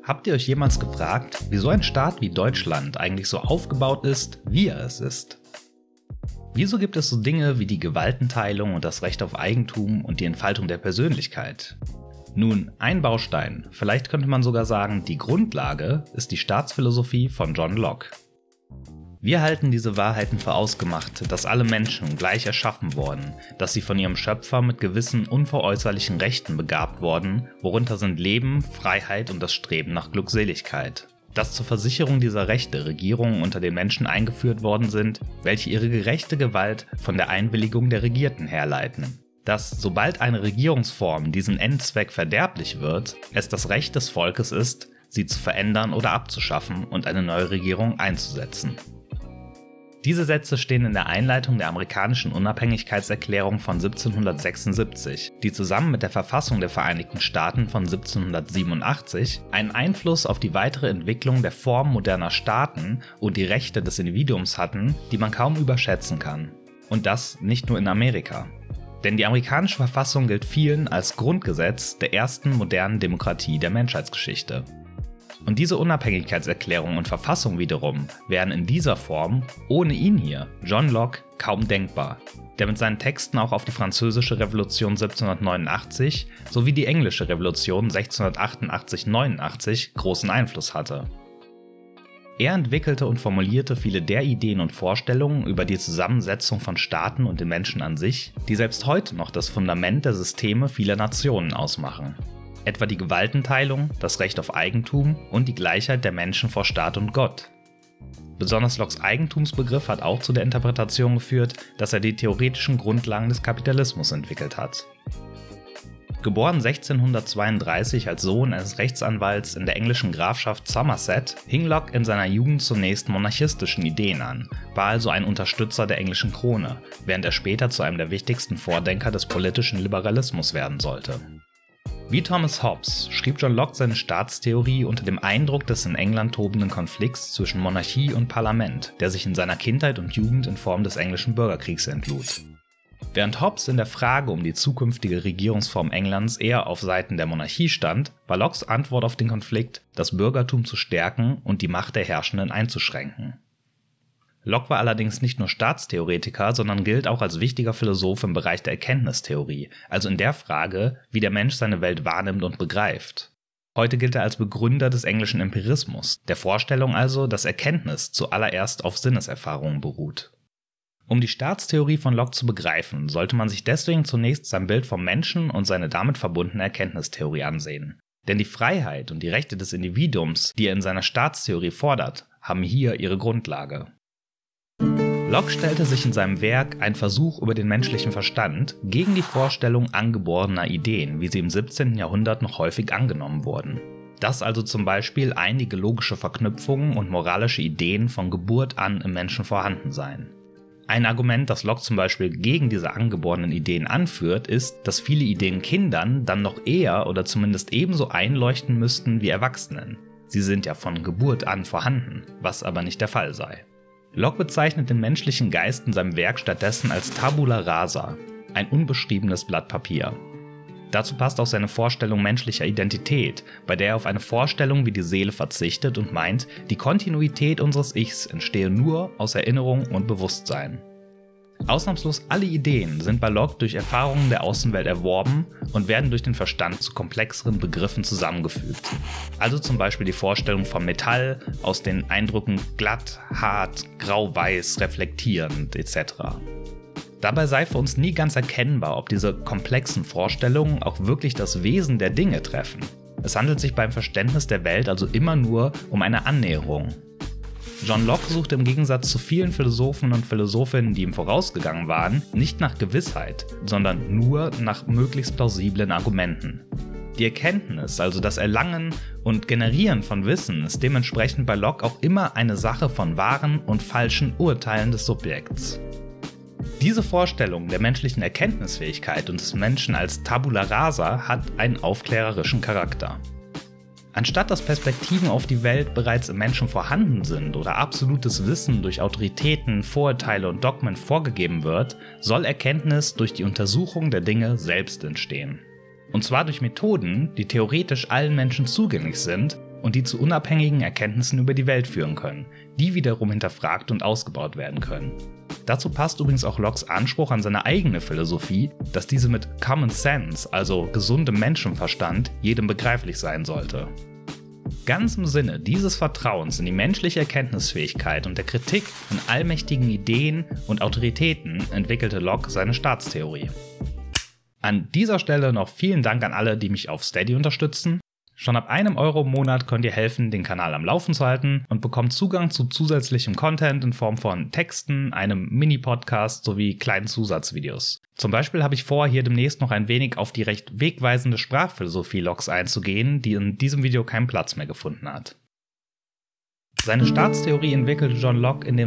Habt ihr euch jemals gefragt, wieso ein Staat wie Deutschland eigentlich so aufgebaut ist, wie er es ist? Wieso gibt es so Dinge wie die Gewaltenteilung und das Recht auf Eigentum und die Entfaltung der Persönlichkeit? Nun, ein Baustein, vielleicht könnte man sogar sagen, die Grundlage, ist die Staatsphilosophie von John Locke. Wir halten diese Wahrheiten für ausgemacht, dass alle Menschen gleich erschaffen wurden, dass sie von ihrem Schöpfer mit gewissen unveräußerlichen Rechten begabt wurden, worunter sind Leben, Freiheit und das Streben nach Glückseligkeit. Dass zur Versicherung dieser Rechte Regierungen unter den Menschen eingeführt worden sind, welche ihre gerechte Gewalt von der Einwilligung der Regierten herleiten. Dass, sobald eine Regierungsform diesen Endzweck verderblich wird, es das Recht des Volkes ist, sie zu verändern oder abzuschaffen und eine neue Regierung einzusetzen. Diese Sätze stehen in der Einleitung der amerikanischen Unabhängigkeitserklärung von 1776, die zusammen mit der Verfassung der Vereinigten Staaten von 1787 einen Einfluss auf die weitere Entwicklung der Form moderner Staaten und die Rechte des Individuums hatten, die man kaum überschätzen kann. Und das nicht nur in Amerika. Denn die amerikanische Verfassung gilt vielen als Grundgesetz der ersten modernen Demokratie der Menschheitsgeschichte. Und diese Unabhängigkeitserklärung und Verfassung wiederum wären in dieser Form, ohne ihn hier, John Locke, kaum denkbar, der mit seinen Texten auch auf die französische Revolution 1789 sowie die englische Revolution 1688-89 großen Einfluss hatte. Er entwickelte und formulierte viele der Ideen und Vorstellungen über die Zusammensetzung von Staaten und den Menschen an sich, die selbst heute noch das Fundament der Systeme vieler Nationen ausmachen. Etwa die Gewaltenteilung, das Recht auf Eigentum und die Gleichheit der Menschen vor Staat und Gott. Besonders Lockes Eigentumsbegriff hat auch zu der Interpretation geführt, dass er die theoretischen Grundlagen des Kapitalismus entwickelt hat. Geboren 1632 als Sohn eines Rechtsanwalts in der englischen Grafschaft Somerset, hing Locke in seiner Jugend zunächst monarchistischen Ideen an, war also ein Unterstützer der englischen Krone, während er später zu einem der wichtigsten Vordenker des politischen Liberalismus werden sollte. Wie Thomas Hobbes schrieb John Locke seine Staatstheorie unter dem Eindruck des in England tobenden Konflikts zwischen Monarchie und Parlament, der sich in seiner Kindheit und Jugend in Form des englischen Bürgerkriegs entlud. Während Hobbes in der Frage um die zukünftige Regierungsform Englands eher auf Seiten der Monarchie stand, war Lockes Antwort auf den Konflikt, das Bürgertum zu stärken und die Macht der Herrschenden einzuschränken. Locke war allerdings nicht nur Staatstheoretiker, sondern gilt auch als wichtiger Philosoph im Bereich der Erkenntnistheorie, also in der Frage, wie der Mensch seine Welt wahrnimmt und begreift. Heute gilt er als Begründer des englischen Empirismus, der Vorstellung also, dass Erkenntnis zuallererst auf Sinneserfahrungen beruht. Um die Staatstheorie von Locke zu begreifen, sollte man sich deswegen zunächst sein Bild vom Menschen und seine damit verbundene Erkenntnistheorie ansehen. Denn die Freiheit und die Rechte des Individuums, die er in seiner Staatstheorie fordert, haben hier ihre Grundlage. Locke stellte sich in seinem Werk Ein Versuch über den menschlichen Verstand gegen die Vorstellung angeborener Ideen, wie sie im 17. Jahrhundert noch häufig angenommen wurden. Dass also zum Beispiel einige logische Verknüpfungen und moralische Ideen von Geburt an im Menschen vorhanden seien. Ein Argument, das Locke zum Beispiel gegen diese angeborenen Ideen anführt, ist, dass viele Ideen Kindern dann noch eher oder zumindest ebenso einleuchten müssten wie Erwachsenen. Sie sind ja von Geburt an vorhanden, was aber nicht der Fall sei. Locke bezeichnet den menschlichen Geist in seinem Werk stattdessen als Tabula rasa, ein unbeschriebenes Blatt Papier. Dazu passt auch seine Vorstellung menschlicher Identität, bei der er auf eine Vorstellung wie die Seele verzichtet und meint, die Kontinuität unseres Ichs entstehe nur aus Erinnerung und Bewusstsein. Ausnahmslos alle Ideen sind bei Locke durch Erfahrungen der Außenwelt erworben und werden durch den Verstand zu komplexeren Begriffen zusammengefügt. Also zum Beispiel die Vorstellung vom Metall aus den Eindrücken glatt, hart, grau-weiß, reflektierend etc. Dabei sei für uns nie ganz erkennbar, ob diese komplexen Vorstellungen auch wirklich das Wesen der Dinge treffen. Es handelt sich beim Verständnis der Welt also immer nur um eine Annäherung. John Locke suchte im Gegensatz zu vielen Philosophen und Philosophinnen, die ihm vorausgegangen waren, nicht nach Gewissheit, sondern nur nach möglichst plausiblen Argumenten. Die Erkenntnis, also das Erlangen und Generieren von Wissen, ist dementsprechend bei Locke auch immer eine Sache von wahren und falschen Urteilen des Subjekts. Diese Vorstellung der menschlichen Erkenntnisfähigkeit und des Menschen als Tabula rasa hat einen aufklärerischen Charakter. Anstatt dass Perspektiven auf die Welt bereits im Menschen vorhanden sind oder absolutes Wissen durch Autoritäten, Vorurteile und Dogmen vorgegeben wird, soll Erkenntnis durch die Untersuchung der Dinge selbst entstehen. Und zwar durch Methoden, die theoretisch allen Menschen zugänglich sind, und die zu unabhängigen Erkenntnissen über die Welt führen können, die wiederum hinterfragt und ausgebaut werden können. Dazu passt übrigens auch Locke's Anspruch an seine eigene Philosophie, dass diese mit Common Sense, also gesundem Menschenverstand, jedem begreiflich sein sollte. Ganz im Sinne dieses Vertrauens in die menschliche Erkenntnisfähigkeit und der Kritik an allmächtigen Ideen und Autoritäten entwickelte Locke seine Staatstheorie. An dieser Stelle noch vielen Dank an alle, die mich auf Steady unterstützen. Schon ab €1 im Monat könnt ihr helfen, den Kanal am Laufen zu halten und bekommt Zugang zu zusätzlichem Content in Form von Texten, einem Mini-Podcast sowie kleinen Zusatzvideos. Zum Beispiel habe ich vor, hier demnächst noch ein wenig auf die recht wegweisende Sprachphilosophie Locke's einzugehen, die in diesem Video keinen Platz mehr gefunden hat. Seine Staatstheorie entwickelte John Locke in dem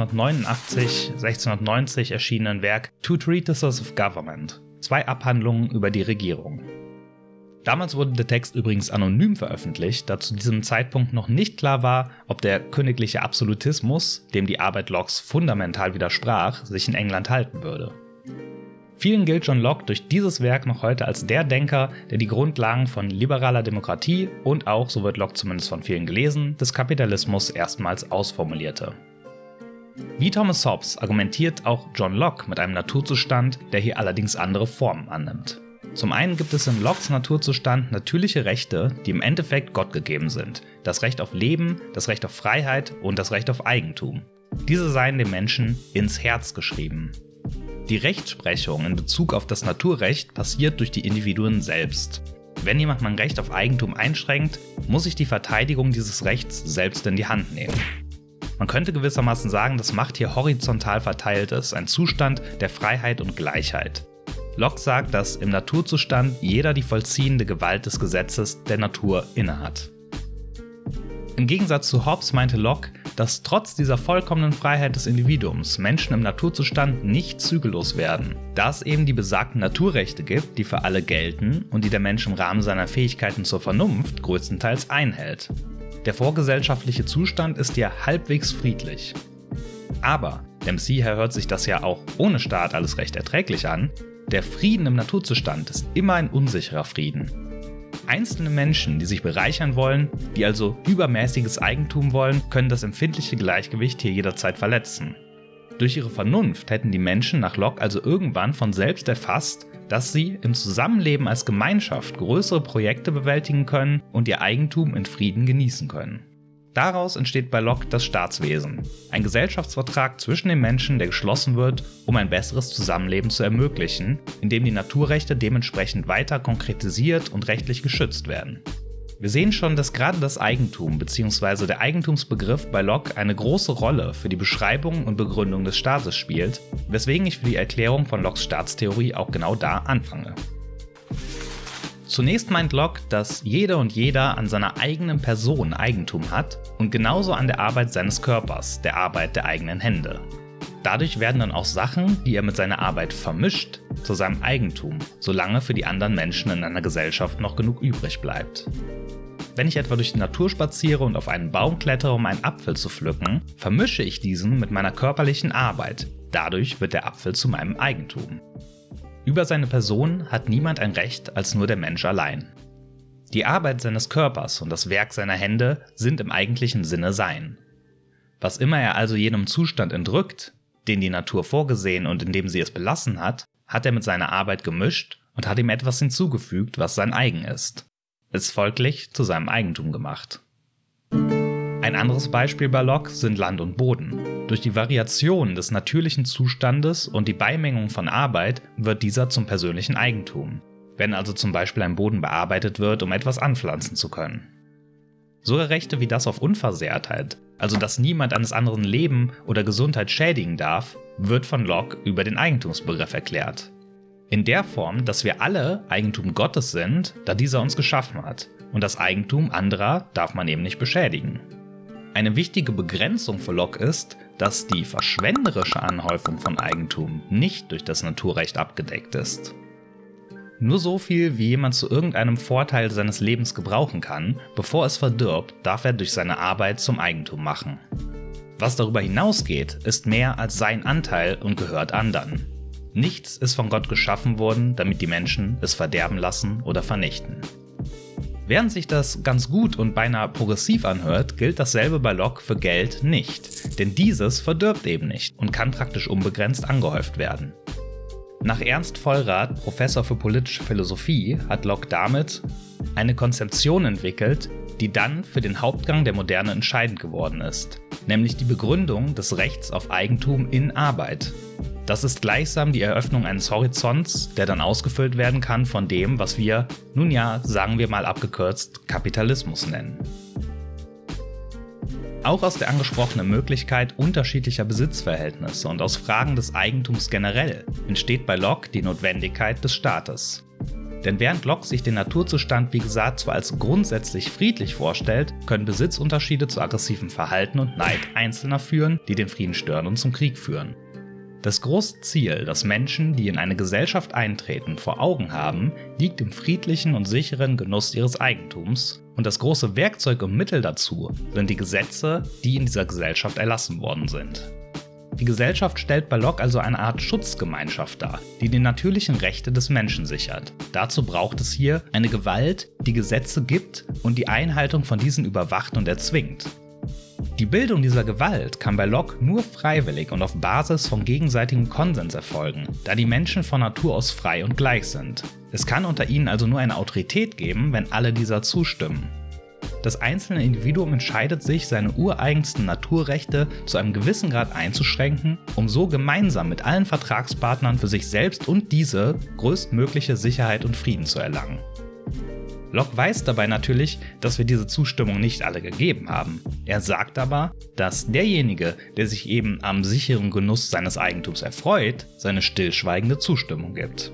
1689-1690 erschienenen Werk Two Treatises of Government, 2 Abhandlungen über die Regierung. Damals wurde der Text übrigens anonym veröffentlicht, da zu diesem Zeitpunkt noch nicht klar war, ob der königliche Absolutismus, dem die Arbeit Lockes fundamental widersprach, sich in England halten würde. Vielen gilt John Locke durch dieses Werk noch heute als der Denker, der die Grundlagen von liberaler Demokratie und auch, so wird Locke zumindest von vielen gelesen, des Kapitalismus erstmals ausformulierte. Wie Thomas Hobbes argumentiert auch John Locke mit einem Naturzustand, der hier allerdings andere Formen annimmt. Zum einen gibt es in Lockes Naturzustand natürliche Rechte, die im Endeffekt Gott gegeben sind. Das Recht auf Leben, das Recht auf Freiheit und das Recht auf Eigentum. Diese seien dem Menschen ins Herz geschrieben. Die Rechtsprechung in Bezug auf das Naturrecht passiert durch die Individuen selbst. Wenn jemand mein Recht auf Eigentum einschränkt, muss ich die Verteidigung dieses Rechts selbst in die Hand nehmen. Man könnte gewissermaßen sagen, dass Macht hier horizontal verteilt ist, ein Zustand der Freiheit und Gleichheit. Locke sagt, dass im Naturzustand jeder die vollziehende Gewalt des Gesetzes der Natur innehat. Im Gegensatz zu Hobbes meinte Locke, dass trotz dieser vollkommenen Freiheit des Individuums Menschen im Naturzustand nicht zügellos werden, da es eben die besagten Naturrechte gibt, die für alle gelten und die der Mensch im Rahmen seiner Fähigkeiten zur Vernunft größtenteils einhält. Der vorgesellschaftliche Zustand ist ja halbwegs friedlich. Aber, dem Seeher hört sich das ja auch ohne Staat alles recht erträglich an, der Frieden im Naturzustand ist immer ein unsicherer Frieden. Einzelne Menschen, die sich bereichern wollen, die also übermäßiges Eigentum wollen, können das empfindliche Gleichgewicht hier jederzeit verletzen. Durch ihre Vernunft hätten die Menschen nach Locke also irgendwann von selbst erfasst, dass sie im Zusammenleben als Gemeinschaft größere Projekte bewältigen können und ihr Eigentum in Frieden genießen können. Daraus entsteht bei Locke das Staatswesen, ein Gesellschaftsvertrag zwischen den Menschen, der geschlossen wird, um ein besseres Zusammenleben zu ermöglichen, in dem die Naturrechte dementsprechend weiter konkretisiert und rechtlich geschützt werden. Wir sehen schon, dass gerade das Eigentum bzw. der Eigentumsbegriff bei Locke eine große Rolle für die Beschreibung und Begründung des Staates spielt, weswegen ich für die Erklärung von Lockes Staatstheorie auch genau da anfange. Zunächst meint Locke, dass jede und jeder an seiner eigenen Person Eigentum hat und genauso an der Arbeit seines Körpers, der Arbeit der eigenen Hände. Dadurch werden dann auch Sachen, die er mit seiner Arbeit vermischt, zu seinem Eigentum, solange für die anderen Menschen in einer Gesellschaft noch genug übrig bleibt. Wenn ich etwa durch die Natur spaziere und auf einen Baum klettere, um einen Apfel zu pflücken, vermische ich diesen mit meiner körperlichen Arbeit. Dadurch wird der Apfel zu meinem Eigentum. Über seine Person hat niemand ein Recht als nur der Mensch allein. Die Arbeit seines Körpers und das Werk seiner Hände sind im eigentlichen Sinne sein. Was immer er also jenem Zustand entrückt, den die Natur vorgesehen und in dem sie es belassen hat, hat er mit seiner Arbeit gemischt und hat ihm etwas hinzugefügt, was sein eigen ist. Es folglich zu seinem Eigentum gemacht. Ein anderes Beispiel bei Locke sind Land und Boden. Durch die Variation des natürlichen Zustandes und die Beimengung von Arbeit wird dieser zum persönlichen Eigentum, wenn also zum Beispiel ein Boden bearbeitet wird, um etwas anpflanzen zu können. Sogar Rechte wie das auf Unversehrtheit, also dass niemand eines anderen Leben oder Gesundheit schädigen darf, wird von Locke über den Eigentumsbegriff erklärt. In der Form, dass wir alle Eigentum Gottes sind, da dieser uns geschaffen hat, und das Eigentum anderer darf man eben nicht beschädigen. Eine wichtige Begrenzung für Locke ist, dass die verschwenderische Anhäufung von Eigentum nicht durch das Naturrecht abgedeckt ist. Nur so viel, wie jemand zu irgendeinem Vorteil seines Lebens gebrauchen kann, bevor es verdirbt, darf er durch seine Arbeit zum Eigentum machen. Was darüber hinausgeht, ist mehr als sein Anteil und gehört anderen. Nichts ist von Gott geschaffen worden, damit die Menschen es verderben lassen oder vernichten. Während sich das ganz gut und beinahe progressiv anhört, gilt dasselbe bei Locke für Geld nicht, denn dieses verdirbt eben nicht und kann praktisch unbegrenzt angehäuft werden. Nach Ernst Vollrath, Professor für politische Philosophie, hat Locke damit eine Konzeption entwickelt, die dann für den Hauptgang der Moderne entscheidend geworden ist, nämlich die Begründung des Rechts auf Eigentum in Arbeit. Das ist gleichsam die Eröffnung eines Horizonts, der dann ausgefüllt werden kann von dem, was wir, nun ja, sagen wir mal abgekürzt, Kapitalismus nennen. Auch aus der angesprochenen Möglichkeit unterschiedlicher Besitzverhältnisse und aus Fragen des Eigentums generell entsteht bei Locke die Notwendigkeit des Staates. Denn während Locke sich den Naturzustand wie gesagt zwar als grundsätzlich friedlich vorstellt, können Besitzunterschiede zu aggressivem Verhalten und Neid Einzelner führen, die den Frieden stören und zum Krieg führen. Das große Ziel, das Menschen, die in eine Gesellschaft eintreten, vor Augen haben, liegt im friedlichen und sicheren Genuss ihres Eigentums, und das große Werkzeug und Mittel dazu sind die Gesetze, die in dieser Gesellschaft erlassen worden sind. Die Gesellschaft stellt bei Locke also eine Art Schutzgemeinschaft dar, die die natürlichen Rechte des Menschen sichert. Dazu braucht es hier eine Gewalt, die Gesetze gibt und die Einhaltung von diesen überwacht und erzwingt. Die Bildung dieser Gewalt kann bei Locke nur freiwillig und auf Basis von gegenseitigem Konsens erfolgen, da die Menschen von Natur aus frei und gleich sind. Es kann unter ihnen also nur eine Autorität geben, wenn alle dieser zustimmen. Das einzelne Individuum entscheidet sich, seine ureigensten Naturrechte zu einem gewissen Grad einzuschränken, um so gemeinsam mit allen Vertragspartnern für sich selbst und diese größtmögliche Sicherheit und Frieden zu erlangen. Locke weiß dabei natürlich, dass wir diese Zustimmung nicht alle gegeben haben. Er sagt aber, dass derjenige, der sich eben am sicheren Genuss seines Eigentums erfreut, seine stillschweigende Zustimmung gibt.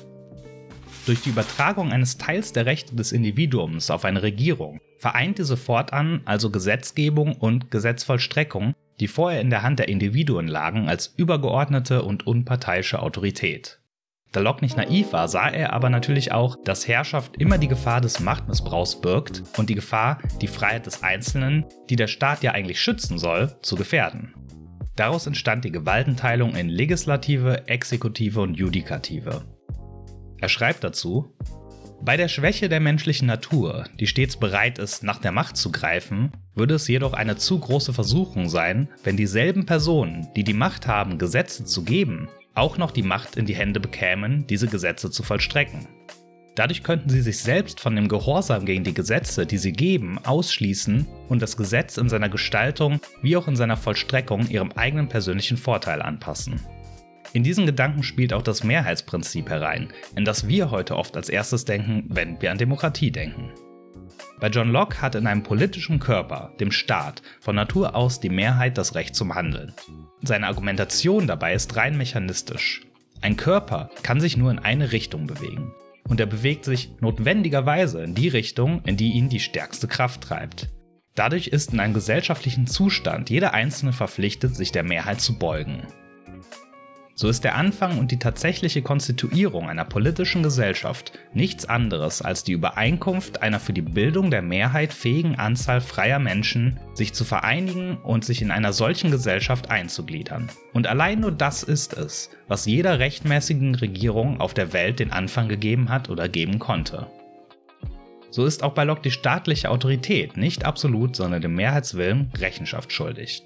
Durch die Übertragung eines Teils der Rechte des Individuums auf eine Regierung vereint diese fortan also Gesetzgebung und Gesetzvollstreckung, die vorher in der Hand der Individuen lagen, als übergeordnete und unparteiische Autorität. Da Locke nicht naiv war, sah er aber natürlich auch, dass Herrschaft immer die Gefahr des Machtmissbrauchs birgt und die Gefahr, die Freiheit des Einzelnen, die der Staat ja eigentlich schützen soll, zu gefährden. Daraus entstand die Gewaltenteilung in Legislative, Exekutive und Judikative. Er schreibt dazu: Bei der Schwäche der menschlichen Natur, die stets bereit ist, nach der Macht zu greifen, würde es jedoch eine zu große Versuchung sein, wenn dieselben Personen, die die Macht haben, Gesetze zu geben, auch noch die Macht in die Hände bekämen, diese Gesetze zu vollstrecken. Dadurch könnten sie sich selbst von dem Gehorsam gegen die Gesetze, die sie geben, ausschließen und das Gesetz in seiner Gestaltung wie auch in seiner Vollstreckung ihrem eigenen persönlichen Vorteil anpassen. In diesen Gedanken spielt auch das Mehrheitsprinzip herein, in das wir heute oft als erstes denken, wenn wir an Demokratie denken. Bei John Locke hat in einem politischen Körper, dem Staat, von Natur aus die Mehrheit das Recht zum Handeln. Seine Argumentation dabei ist rein mechanistisch. Ein Körper kann sich nur in eine Richtung bewegen. Und er bewegt sich notwendigerweise in die Richtung, in die ihn die stärkste Kraft treibt. Dadurch ist in einem gesellschaftlichen Zustand jeder Einzelne verpflichtet, sich der Mehrheit zu beugen. So ist der Anfang und die tatsächliche Konstituierung einer politischen Gesellschaft nichts anderes als die Übereinkunft einer für die Bildung der Mehrheit fähigen Anzahl freier Menschen, sich zu vereinigen und sich in einer solchen Gesellschaft einzugliedern. Und allein nur das ist es, was jeder rechtmäßigen Regierung auf der Welt den Anfang gegeben hat oder geben konnte. So ist auch bei Locke die staatliche Autorität nicht absolut, sondern dem Mehrheitswillen Rechenschaft schuldig.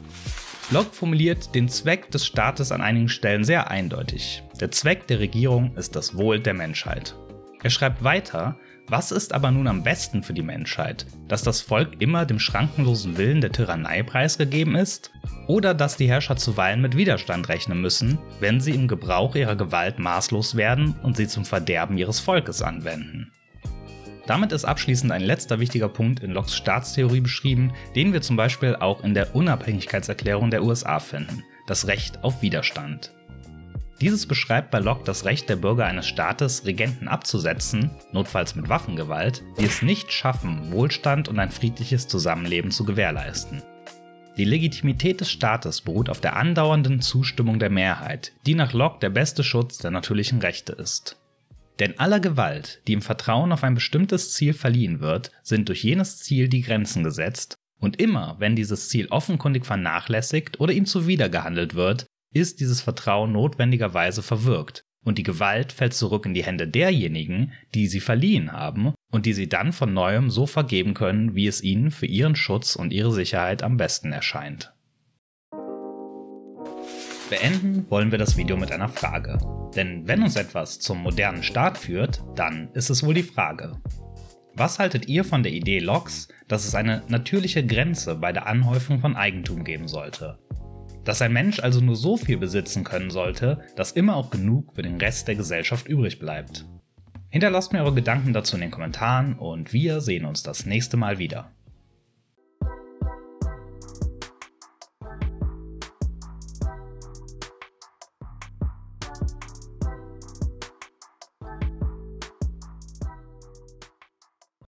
Locke formuliert den Zweck des Staates an einigen Stellen sehr eindeutig. Der Zweck der Regierung ist das Wohl der Menschheit. Er schreibt weiter: Was ist aber nun am besten für die Menschheit? Dass das Volk immer dem schrankenlosen Willen der Tyrannei preisgegeben ist? Oder dass die Herrscher zuweilen mit Widerstand rechnen müssen, wenn sie im Gebrauch ihrer Gewalt maßlos werden und sie zum Verderben ihres Volkes anwenden? Damit ist abschließend ein letzter wichtiger Punkt in Lockes Staatstheorie beschrieben, den wir zum Beispiel auch in der Unabhängigkeitserklärung der USA finden: das Recht auf Widerstand. Dieses beschreibt bei Locke das Recht der Bürger eines Staates, Regenten abzusetzen, notfalls mit Waffengewalt, die es nicht schaffen, Wohlstand und ein friedliches Zusammenleben zu gewährleisten. Die Legitimität des Staates beruht auf der andauernden Zustimmung der Mehrheit, die nach Locke der beste Schutz der natürlichen Rechte ist. Denn aller Gewalt, die im Vertrauen auf ein bestimmtes Ziel verliehen wird, sind durch jenes Ziel die Grenzen gesetzt, und immer, wenn dieses Ziel offenkundig vernachlässigt oder ihm zuwider gehandelt wird, ist dieses Vertrauen notwendigerweise verwirkt, und die Gewalt fällt zurück in die Hände derjenigen, die sie verliehen haben und die sie dann von neuem so vergeben können, wie es ihnen für ihren Schutz und ihre Sicherheit am besten erscheint. Beenden wollen wir das Video mit einer Frage. Denn wenn uns etwas zum modernen Staat führt, dann ist es wohl die Frage: Was haltet ihr von der Idee Locke's, dass es eine natürliche Grenze bei der Anhäufung von Eigentum geben sollte? Dass ein Mensch also nur so viel besitzen können sollte, dass immer auch genug für den Rest der Gesellschaft übrig bleibt? Hinterlasst mir eure Gedanken dazu in den Kommentaren und wir sehen uns das nächste Mal wieder.